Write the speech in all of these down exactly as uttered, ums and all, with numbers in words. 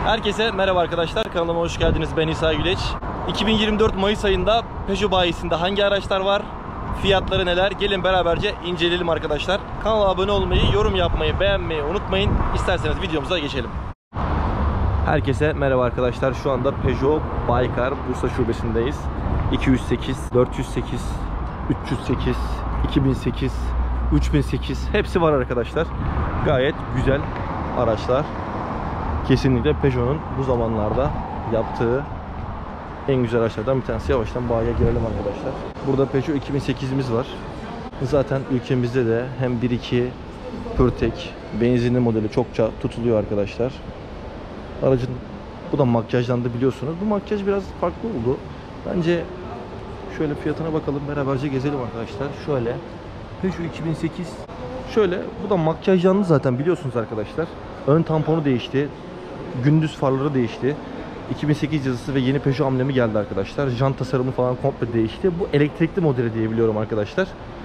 Herkese merhaba arkadaşlar, kanalıma hoş geldiniz. Ben İsa Güleç. iki bin yirmi dört Mayıs ayında Peugeot bayisinde hangi araçlar var, fiyatları neler, gelin beraberce inceleyelim arkadaşlar. Kanala abone olmayı, yorum yapmayı, beğenmeyi unutmayın. İsterseniz videomuza geçelim. Herkese merhaba arkadaşlar. Şu anda Peugeot Baykar Bursa şubesindeyiz. iki yüz sekiz, dört yüz sekiz, üç yüz sekiz, iki bin sekiz, üç bin sekiz hepsi var arkadaşlar. Gayet güzel araçlar. Kesinlikle Peugeot'un bu zamanlarda yaptığı en güzel araçlardan bir tanesi. Yavaştan bayiye girelim arkadaşlar. Burada Peugeot iki bin sekizimiz var. Zaten ülkemizde de hem bir iki PureTech benzinli modeli çokça tutuluyor arkadaşlar. Aracın bu da makyajlandı biliyorsunuz. Bu makyaj biraz farklı oldu. Bence şöyle fiyatına bakalım, beraberce gezelim arkadaşlar. Şöyle Peugeot iki bin sekiz, şöyle bu da makyajlandı zaten biliyorsunuz arkadaşlar. Ön tamponu değişti. Gündüz farları değişti. iki bin sekiz yazısı ve yeni Peugeot amblemi geldi arkadaşlar. Jant tasarımı falan komple değişti. Bu elektrikli modeli diye biliyorum arkadaşlar.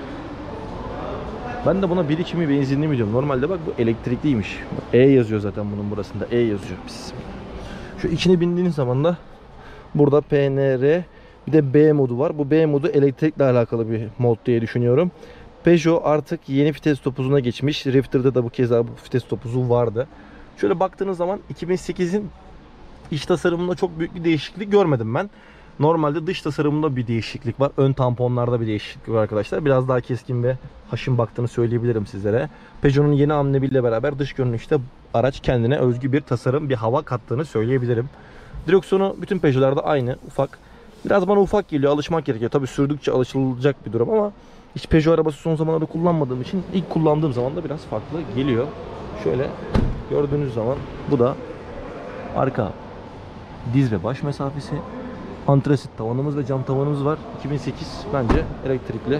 Ben de buna bir iki mi benzinli mi diyorum. Normalde bak bu elektrikliymiş. Bak, E yazıyor zaten bunun burasında. E yazıyor. Şu içine bindiğiniz zaman da burada P N R, bir de B modu var. Bu B modu elektrikle alakalı bir mod diye düşünüyorum. Peugeot artık yeni vites topuzuna geçmiş. Rifter'da da bu kez daha bu vites topuzu vardı. Şöyle baktığınız zaman iki bin sekizin iç tasarımında çok büyük bir değişiklik görmedim ben. Normalde dış tasarımında bir değişiklik var. Ön tamponlarda bir değişiklik var arkadaşlar. Biraz daha keskin ve haşin baktığını söyleyebilirim sizlere. Peugeot'un yeni amblemiyle beraber dış görünüşte araç kendine özgü bir tasarım, bir hava kattığını söyleyebilirim. Direksiyonu bütün Peugeot'larda aynı, ufak. Biraz bana ufak geliyor, alışmak gerekiyor. Tabii sürdükçe alışılacak bir durum ama hiç Peugeot arabası son zamanlarda kullanmadığım için ilk kullandığım zaman da biraz farklı geliyor. Şöyle gördüğünüz zaman bu da arka diz ve baş mesafesi. Antrasit tavanımız ve cam tavanımız var. iki bin sekiz bence elektrikli.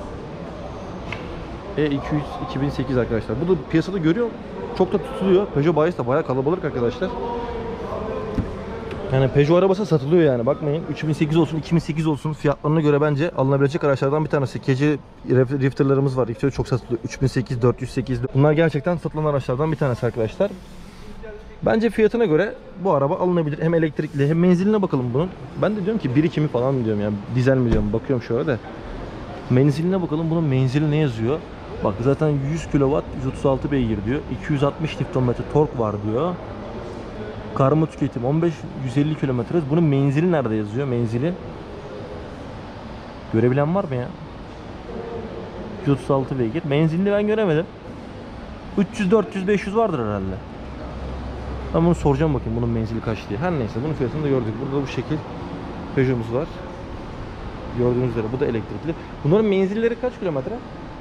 E iki yüz iki bin sekiz arkadaşlar. Bu da piyasada görüyorum. Çok da tutuluyor. Peugeot bayisi de bayağı kalabalık arkadaşlar. Yani Peugeot arabası satılıyor yani. Bakmayın üç bin sekiz olsun, iki bin sekiz olsun, fiyatlarına göre bence alınabilecek araçlardan bir tanesi. Gece Rifter'larımız var. Rifter çok satılıyor. üç bin sekiz, dört yüz sekiz. Bunlar gerçekten satılan araçlardan bir tanesi arkadaşlar. Bence fiyatına göre bu araba alınabilir. Hem elektrikli hem menziline bakalım bunun. Ben de diyorum ki bir iki mi falan mı diyorum ya. Dizel mi diyorum. Bakıyorum şöyle de. Menziline bakalım. Bunun menzili ne yazıyor? Bak zaten yüz kilowatt, yüz otuz altı beygir diyor. iki yüz altmış Nm tork var diyor. Karma tüketim on beş yüz elli kilometre. Bunun menzili nerede yazıyor? Menzili. Görebilen var mı ya? yüz otuz altı beygir. Menzilini ben göremedim. üç yüz, dört yüz, beş yüz vardır herhalde. Ben bunu soracağım bakayım bunun menzili kaç diye. Her neyse bunun fiyatını da gördük. Burada bu şekil Peugeot'umuz var. Gördüğünüz üzere bu da elektrikli. Bunların menzilleri kaç kilometre?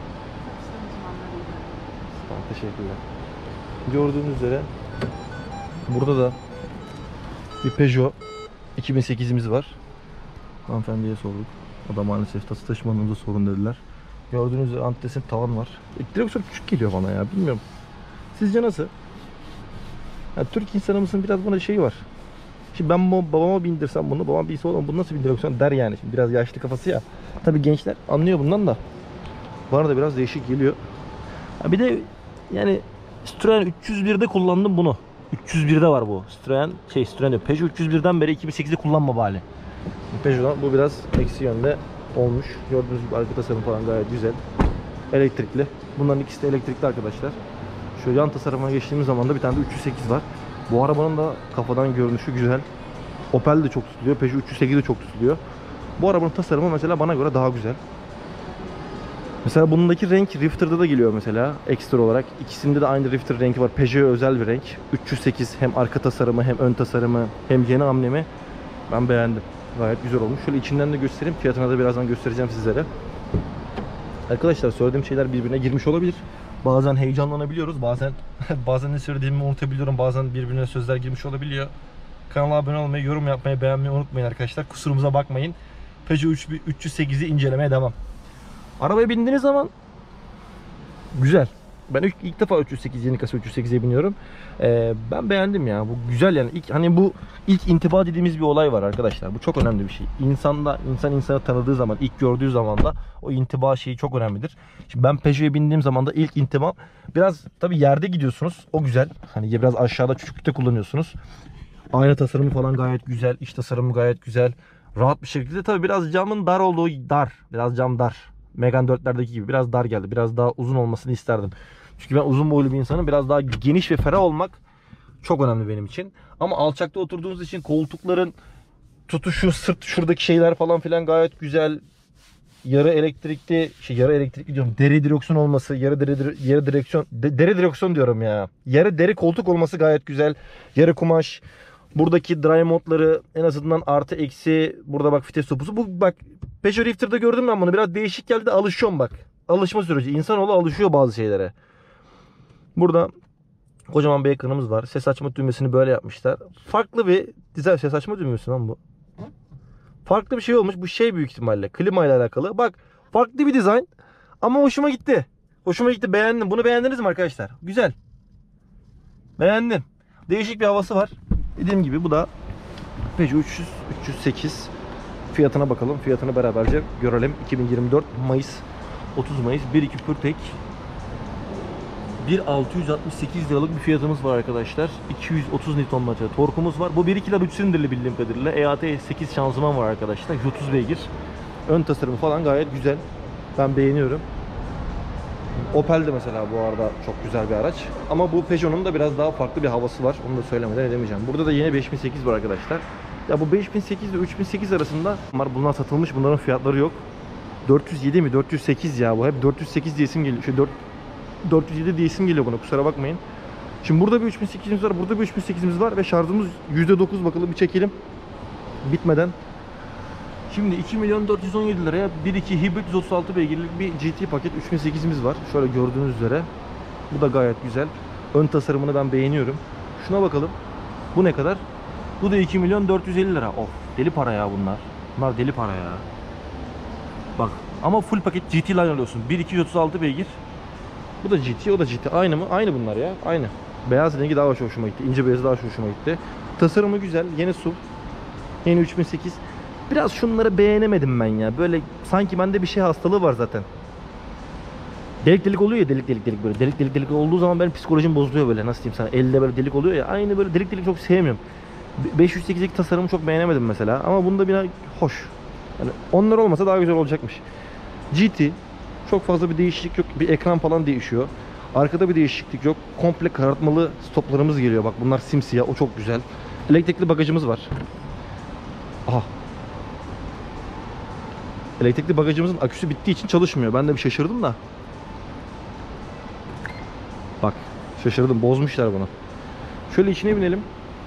Tamam, teşekkürler. Gördüğünüz üzere burada da bir Peugeot iki bin sekizimiz var. Hanımefendiye sorduk. O da maalesef tası taşımanızda sorun dediler. Gördüğünüz üzere antidesin tavan var. Direksiyon küçük geliyor bana ya, bilmiyorum. Sizce nasıl? Yani Türk insanımızın biraz buna şeyi var. Şimdi ben bu babama bindirsem bunu, babam bilse oğlum bunu nasıl bir direksiyon der yani. Şimdi biraz yaşlı kafası ya. Tabii gençler anlıyor bundan da. Bana da biraz değişik geliyor. Ha bir de yani Citroen üç yüz birde kullandım bunu. üç yüz birde var bu. Citroen şey Citroen diyor. Peugeot üç yüz birden beri iki bin sekizde kullanma bari. Peugeot'dan bu biraz eksi yönde olmuş. Gördüğünüz gibi arka tasarım falan gayet güzel. Elektrikli. Bunların ikisi de elektrikli arkadaşlar. Şu yan tasarımına geçtiğimiz zaman da bir tane de üç yüz sekiz var. Bu arabanın da kafadan görünüşü güzel. Opel de çok tutuluyor. Peugeot üç yüz sekiz de çok tutuluyor. Bu arabanın tasarımı mesela bana göre daha güzel. Mesela bundaki renk Rifter'da da geliyor mesela ekstra olarak. İkisinde de aynı Rifter rengi var. Peugeot'a özel bir renk. üç yüz sekiz hem arka tasarımı hem ön tasarımı hem yeni amblemi ben beğendim. Gayet güzel olmuş. Şöyle içinden de göstereyim. Fiyatına da birazdan göstereceğim sizlere. Arkadaşlar söylediğim şeyler birbirine girmiş olabilir. Bazen heyecanlanabiliyoruz. Bazen bazen ne söylediğimi unutabiliyorum. Bazen birbirine sözler girmiş olabiliyor. Kanala abone olmayı, yorum yapmayı, beğenmeyi unutmayın arkadaşlar. Kusurumuza bakmayın. Peugeot üç yüz sekizi incelemeye devam. Arabaya bindiğiniz zaman güzel. Ben ilk, ilk defa üç yüz sekiz yeni kasa üç yüz sekize biniyorum. Ee, ben beğendim ya. Bu güzel yani. İlk, hani bu ilk intiba dediğimiz bir olay var arkadaşlar. Bu çok önemli bir şey. İnsanda insan insanı tanıdığı zaman, ilk gördüğü zaman da o intiba şeyi çok önemlidir. Şimdi ben Peugeot'a bindiğim zaman da ilk intibam biraz tabii yerde gidiyorsunuz. O güzel. Hani biraz aşağıda küçüklükte kullanıyorsunuz. Ayna tasarımı falan gayet güzel. İç tasarımı gayet güzel. Rahat bir şekilde. Tabii biraz camın dar olduğu dar. Biraz cam dar. Megane dörtlerdeki gibi biraz dar geldi. Biraz daha uzun olmasını isterdim. Çünkü ben uzun boylu bir insanım. Biraz daha geniş ve ferah olmak çok önemli benim için. Ama alçakta oturduğunuz için koltukların tutuşu, sırt şuradaki şeyler falan filan gayet güzel. Yarı elektrikli, şey yarı elektrikli diyorum. Deri direksiyon olması, yarı deri, yarı direksiyon, de, deri direksiyon diyorum ya. Yarı deri koltuk olması gayet güzel. Yarı kumaş. Buradaki dry modları en azından artı eksi. Burada bak vites topusu. Bu bak Peugeot Rifter'da gördüm ben bunu. Biraz değişik geldi de alışıyorum bak. Alışma süreci. İnsanoğlu alışıyor bazı şeylere. Burada kocaman bir ekranımız var. Ses açma düğmesini böyle yapmışlar. Farklı bir dizel ses açma düğmesi lan bu. Farklı bir şey olmuş. Bu şey büyük ihtimalle klima ile alakalı. Bak farklı bir dizayn ama hoşuma gitti. Hoşuma gitti, beğendim. Bunu beğendiniz mi arkadaşlar? Güzel. Beğendim. Değişik bir havası var. Dediğim gibi bu da Peugeot üç yüz üç yüz sekiz. Fiyatına bakalım. Fiyatını beraberce görelim. iki bin yirmi dört Mayıs, otuz Mayıs bir iki PureTech. bin altı yüz altmış sekiz liralık bir fiyatımız var arkadaşlar. iki yüz otuz Newton metre torkumuz var. Bu bir iki üç silindirli bildiğim kadarıyla. E A T sekiz şanzıman var arkadaşlar. yüz otuz beygir. Ön tasarımı falan gayet güzel. Ben beğeniyorum. Opel de mesela bu arada çok güzel bir araç. Ama bu Peugeot'un da biraz daha farklı bir havası var. Onu da söylemeden edemeyeceğim. Burada da yine beş bin sekiz var arkadaşlar. Ya bu beş bin sekiz ile üç bin sekiz arasında bunlar satılmış. Bunların fiyatları yok. dört yüz yedi mi? dört yüz sekiz ya bu. Hep dört yüz sekiz diye isim geliyor. Şu dört dört yüz yedi diye isim geliyor buna. Kusura bakmayın. Şimdi burada bir üç bin sekizimiz var. Burada bir üç bin sekizimiz var. Ve şarjımız yüzde dokuz, bakalım bir çekelim. Bitmeden. Şimdi iki milyon dört yüz on yedi liraya bir iki hibrit yüz otuz altı beygirlik bir G T paket üç bin sekizimiz var. Şöyle gördüğünüz üzere. Bu da gayet güzel. Ön tasarımını ben beğeniyorum. Şuna bakalım. Bu ne kadar? Bu da iki milyon dört yüz elli lira. Of, deli para ya bunlar. Bunlar deli para ya. Bak ama full paket G T line alıyorsun. bir iki yüz otuz altı beygir. Bu da G T, o da G T. Aynı mı? Aynı bunlar ya. Aynı. Beyaz rengi daha hoşuma gitti. İnce beyazı daha hoşuma gitti. Tasarımı güzel. Yeni S U V. Yeni üç bin sekiz. Biraz şunları beğenemedim ben ya. Böyle sanki bende bir şey hastalığı var zaten. Delik delik oluyor ya, delik delik delik böyle. Delik delik delik olduğu zaman benim psikolojim bozuluyor böyle. Nasıl diyeyim sana? Elde böyle delik oluyor ya. Aynı böyle delik delik çok sevmiyorum. beş yüz sekizdeki tasarımı çok beğenemedim mesela. Ama bunda biraz hoş. Yani onlar olmasa daha güzel olacakmış. G T. Çok fazla bir değişiklik yok. Bir ekran falan değişiyor. Arkada bir değişiklik yok. Komple karartmalı stoplarımız geliyor. Bak bunlar simsiyah. O çok güzel. Elektrikli bagajımız var. Aha. Elektrikli bagajımızın aküsü bittiği için çalışmıyor. Ben de bir şaşırdım da. Bak şaşırdım. Bozmuşlar bunu. Şöyle içine binelim.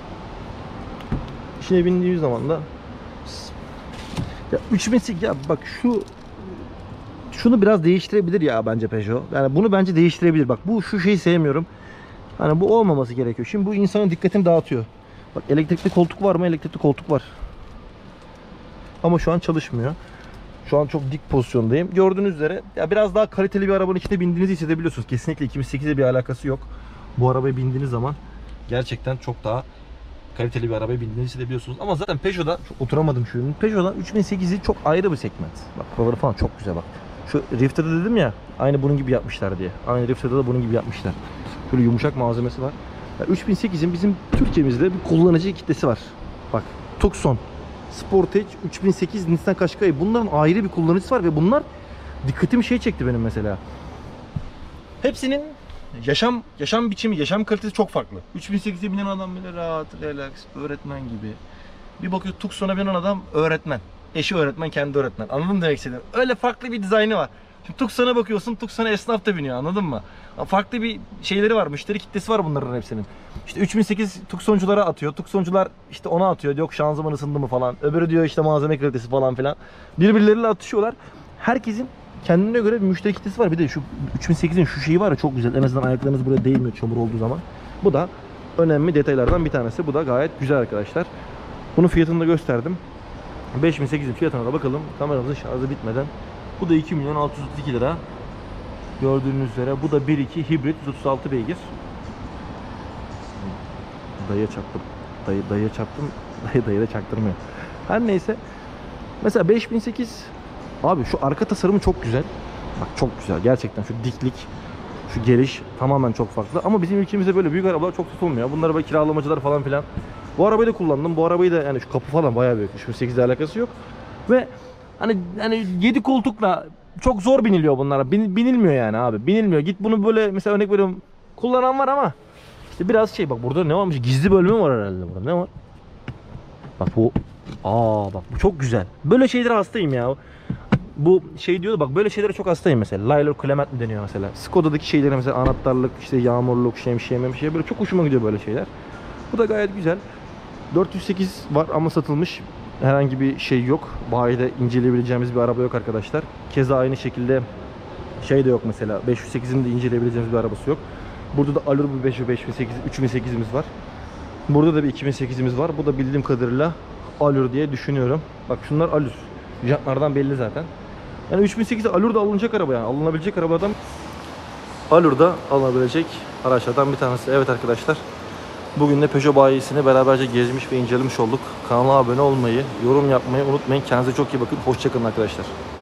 İçine bindiğimiz zaman da ya üç bin sekiz ya bak şu şunu biraz değiştirebilir ya bence Peugeot. Yani bunu bence değiştirebilir. Bak bu şu şeyi sevmiyorum. Hani bu olmaması gerekiyor. Şimdi bu insanın dikkatini dağıtıyor. Bak elektrikli koltuk var mı? Elektrikli koltuk var. Ama şu an çalışmıyor. Şu an çok dik pozisyondayım. Gördüğünüz üzere ya biraz daha kaliteli bir arabanın içinde bindiğinizi hissedebiliyorsunuz. Kesinlikle iki bin sekiz'e bir alakası yok. Bu arabaya bindiğiniz zaman gerçekten çok daha kaliteli bir arabaya bindiğinizi hissedebiliyorsunuz. Ama zaten Peugeot'da oturamadım şu ürünün. Peugeot'da üç bin sekiz'i çok ayrı bir segment. Bak buraları falan çok güzel bak. Şu Rifter'da dedim ya aynı bunun gibi yapmışlar diye. Aynı Rifter'da da bunun gibi yapmışlar. Şöyle yumuşak malzemesi var. Yani üç bin sekiz'in bizim Türkiye'mizde bir kullanıcı kitlesi var. Bak Tucson, Sportage, üç bin sekiz, Nissan Qashqai, bunların ayrı bir kullanıcısı var ve bunlar dikkatimi şey çekti benim mesela. Hepsinin yaşam yaşam biçimi, yaşam kalitesi çok farklı. üç bin sekiz'e binen adam böyle rahat, relax, öğretmen gibi. Bir bakıyor Tucson'a binen adam öğretmen. Eşi öğretmen, kendi öğretmen. Anladın mı demek istediğim? Öyle farklı bir dizaynı var. Şimdi Tucson'a bakıyorsun, Tucson'a esnaf da biniyor, anladın mı? Farklı bir şeyleri var, müşteri kitlesi var bunların hepsinin. İşte üç bin sekiz Tucson'culara atıyor, Tucson'cular işte ona atıyor, yok şanzıman ısındı mı falan. Öbürü diyor işte malzeme kalitesi falan filan. Birbirleriyle atışıyorlar. Herkesin kendine göre bir müşteri kitlesi var. Bir de şu üç bin sekiz'in şu şeyi var ya, çok güzel. En azından ayaklarınız buraya değmiyor çamur olduğu zaman. Bu da önemli detaylardan bir tanesi. Bu da gayet güzel arkadaşlar. Bunun fiyatını da gösterdim. beş bin sekiz'in fiyatına da bakalım. Kameramızın şarjı bitmeden. Bu da iki milyon altı yüz otuz iki lira. Gördüğünüz üzere bu da bir iki hibrit yüz otuz altı beygir. Dayıya çaktım. Dayı, dayıya çaktım. Dayı dayı da çaktırmıyor. Her neyse. Mesela beş bin sekiz abi şu arka tasarımı çok güzel. Bak çok güzel. Gerçekten şu diklik, şu geliş tamamen çok farklı. Ama bizim ülkemizde böyle büyük arabalar çok tutulmuyor. Bunları böyle kiralamacılar falan filan. Bu arabayı da kullandım. Bu arabayı da yani şu kapı falan bayağı büyük. üç bin sekiz ile alakası yok. Ve hani hani yedi koltukla çok zor biniliyor bunlara. Bin, binilmiyor yani abi. Binilmiyor. Git bunu böyle mesela örnek veriyorum kullanan var ama işte biraz şey bak burada ne varmış? Gizli bölümü var herhalde burada. Ne var? Bak bu aa bak bu çok güzel. Böyle şeylere hastayım ya. Bu şey diyordu bak böyle şeylere çok hastayım mesela. Lyler Clement mi deniyor mesela. Skoda'daki şeylere mesela anahtarlık, işte yağmurluk, şemsiye, memsiye böyle çok hoşuma gidiyor böyle şeyler. Bu da gayet güzel. dört yüz sekiz var ama satılmış. Herhangi bir şey yok. Bayide inceleyebileceğimiz bir araba yok arkadaşlar. Keza aynı şekilde şey de yok mesela. beş yüz sekizin de inceleyebileceğimiz bir arabası yok. Burada da Allure bir beş bin sekiz, üç bin sekizimiz var. Burada da bir iki bin sekizimiz var. Bu da bildiğim kadarıyla Allure diye düşünüyorum. Bak şunlar Allure. Jantlardan belli zaten. Yani üç bin sekizde Allure da alınacak araba yani. Alınabilecek arabadan Allure'da alınabilecek araçlardan bir tanesi. Evet arkadaşlar. Bugün de Peugeot bayisini beraberce gezmiş ve incelemiş olduk. Kanala abone olmayı, yorum yapmayı unutmayın. Kendinize çok iyi bakın. Hoşça kalın arkadaşlar.